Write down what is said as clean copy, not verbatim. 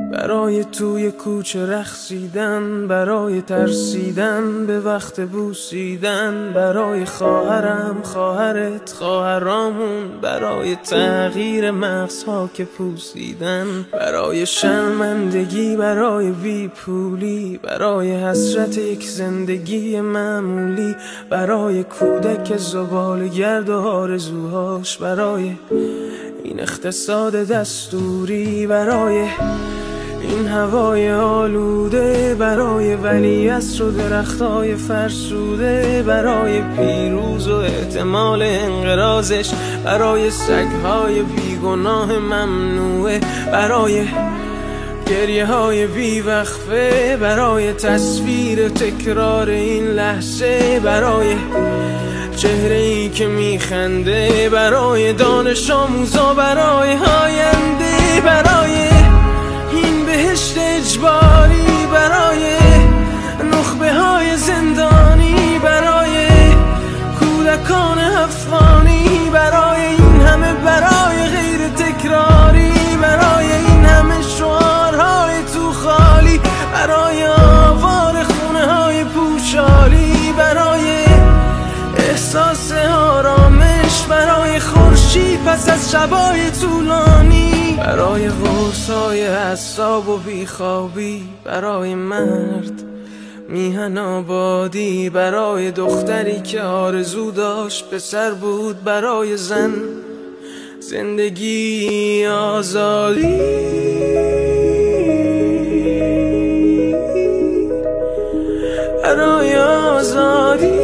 برای توی کوچه رقصیدن، برای ترسیدن به وقت بوسیدن، برای خواهرم، خواهرت، خواهرامون، برای تغییر مغزها که پوسیدن، برای شرمندگی، برای بیپولی، برای حسرت یک زندگی معمولی، برای کودک زباله‌گرد و آرزوهاش، برای این اقتصاد دستوری، برای این هوای آلوده، برای ولیعصر و درختای فرسوده، برای پیروز و احتمال انقراضش، برای سگهای بیگناه ممنوعه، برای گریه های بیوقفه، برای تصویر تکرار این لحظه، برای چهره ای که میخنده، برای دانش آموزا، برای آینده، برای این بهشت اجباری، برای نخبه های زندانی، برای کودکان افغانی، برای این همه برای غیر تکراری، برای این همه شعارهای تو خالی، برای آوار خونه های پوشالی، برای احساس آرامش، برای خورشید پس از شبای طولانی، برای قرصای اعصاب و بیخوابی، برای مرد میهن آبادی، برای دختری که آرزو داشت پسر بود، برای زن زندگی آزادی، برای آزادی.